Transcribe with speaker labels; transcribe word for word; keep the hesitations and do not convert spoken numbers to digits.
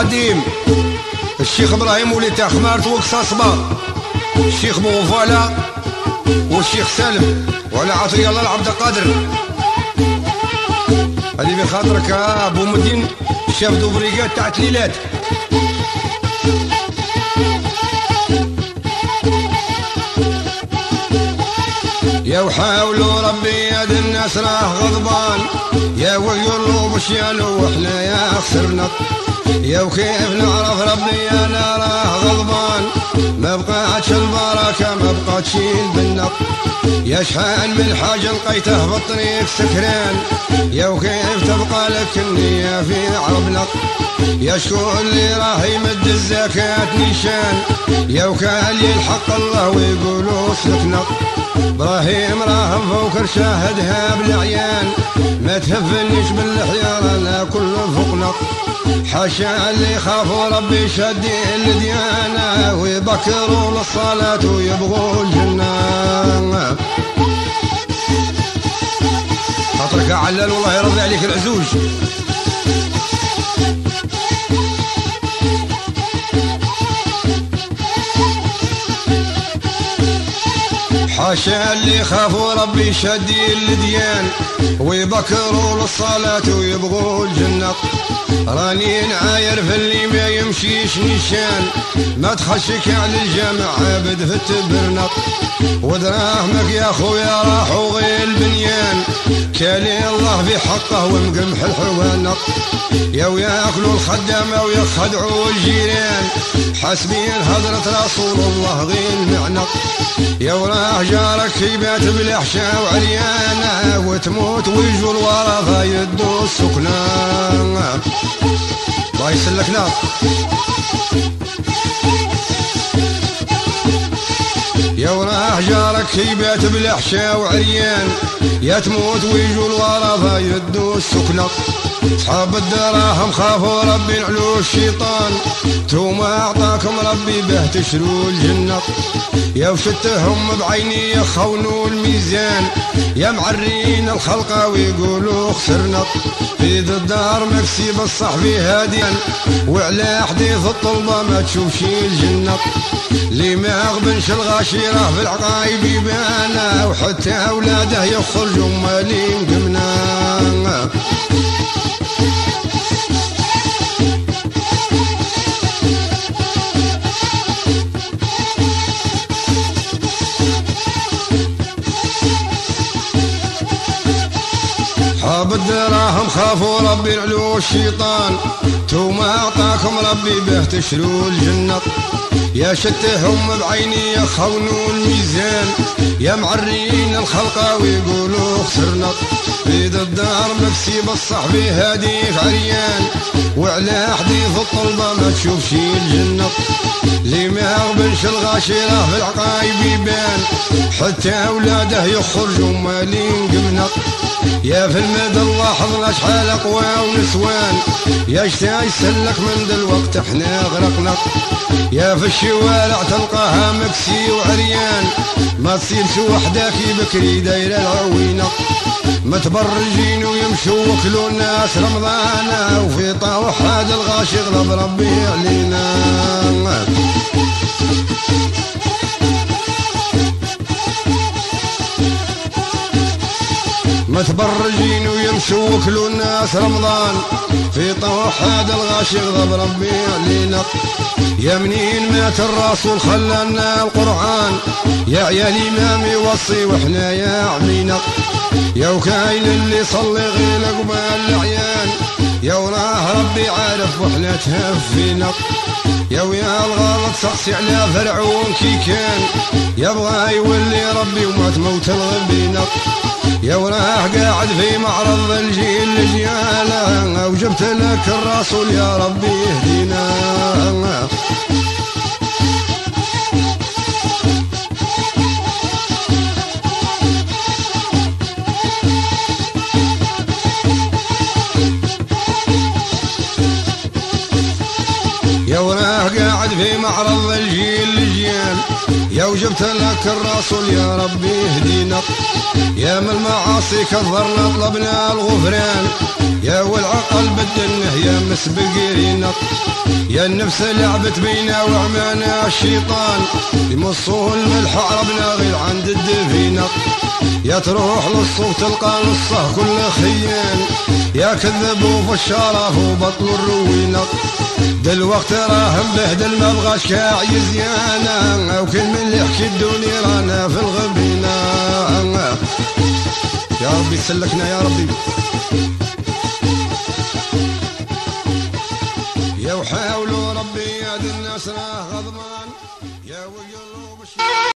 Speaker 1: القديم الشيخ ابراهيم وليد خمارت وقصاصبه، الشيخ بوفالا والشيخ سالم وعلى عطيه الله العبد القادر. هذه بخاطرك ابو مدين شاف دوبريقات تاع تليلات. يا وحاولوا ربي هاد الناس راه غضبان، يا ويقولوا مش يالو وحنا يا خسرنا، يا وكيف نعرف ربي انا راه غضبان، ما بقاتش البركه ما بقاتش البنه، يا شحال من حاجه لقيته بالطريق سكران، يا وكيف تبقى لك النيه في عربنا، يا شكون اللي راه يمد الزكاه نيشان، يا وكان يلحق الله ويقولوا سلكنا، ابراهيم راه مفوكر شاهدها بالعيان، ما تهفنيش باللحية رانا كل فوقنا، حاشا اللي خافوا ربي شادين الديانة ويبكروا للصلاة ويبغوا الجنة. خاطرك علال والله يرضي عليك العزوج. حاشا اللي خافوا ربي شادين الديان ويبكروا للصلاة ويبغوا الجنة، راني نعاير في اللي ما يمشيش نيشان، ما تخشك على الجامع عابد في التبرنق، ودراهمك يا خويا راحوا غير البنيان، كالي الله في حقه ومقمح الحوانق، يا وياكلوا الخدامة ويخدعوا الجيران، حاسبين هضرة رسول الله غير المعنى، يا وراه جارك يبات بالحشا وعريانة وتموت ويجوا الورثة يدوا السكنى. الله يسلكنا. يا وراه جارك يبات بالحشا وعريان، يا تموت ويجوا الورثة يدوا السكنى، صحاب الدراهم خافوا ربي نعلو الشيطان، توما اعطاكم ربي به تشروا الجنة، يا وشتهم بعيني يخونوا الميزان، يا معرين الخلقة ويقولوا خسرنا، في ذا الدار مكسي بالصح في هاديان، وعلى حديث الطلبة ما تشوفش الجنة، لي ما غبنش الغاشرة في العقايب يبانا، وحتى اولاده يخرجوا مالين قمنا. حاب الدراهم خافوا ربي نعلو الشيطان، توما اعطاكم ربي به تشروا الجنة، يا شتهم بعيني يخونوا الميزان، يا معرين الخلقة ويقولوا خسرنا، في ذا الدار مكسي بالصح في هاديك عريان، وعلى حديث الطلبة ما تشوفش الجنة، لي ما غبنش الغاشرة في العقايب يبان، حتى اولاده يخرجوا مالين قمنا، يا في المدى الله حضنا شحال اقوى ونسوان، يا شتا يسلك من دلوقت احنا غرقنا، يا في الشوارع تلقاها مكسي وعريان، ما تصيرش وحداكي بكري دايره العوينه، متبرجين ويمشوا وكلوا الناس رمضان، وفي طاوح هذا الغاشي غضب ربي علينا. متبرجين ويمشوا وكلوا الناس رمضان، في طوح هذا الغاشي غضب ربي علينا، يا منين مات الرسول خلانا القرآن، يا عيال امام يوصي وحنا يا عمينا، يا وكاين اللي صلي غير قبال العيان، يا وراه ربي عارف وحنا تهفينا، يا ويا الغلط سقسي على فرعون كي كان، يبغى يولي ربي وما تموت الغبينا، يا وراه قاعد في معرض الجيل لجياله، وجبت لك الرسول يا ربي يهدينا. يا وراه قاعد في معرض الجيل لجيال، يا وجبت لك الرسول يا ربي اهدينا، يا من المعاصي كثرنا طلبنا الغفران، يا والعقل بدلنه يا مسبقيرينا، يا النفس لعبت بينا وعمانا الشيطان، يمصوه الملح عربنا غير عند الدفينة، يا تروح للصوت تلقى نصه كل خيان، يا كذبوا في الشرف وبطلوا الروينة، دلوقت راه مبهدل ما بغاش كاع يزيانا، وكل من اللي يحكي الدنيا رانا في الغبينة. يا ربي تسلكنا يا ربي، يا وحاولوا ربي يا الناس راه غضبان، يا وقلوب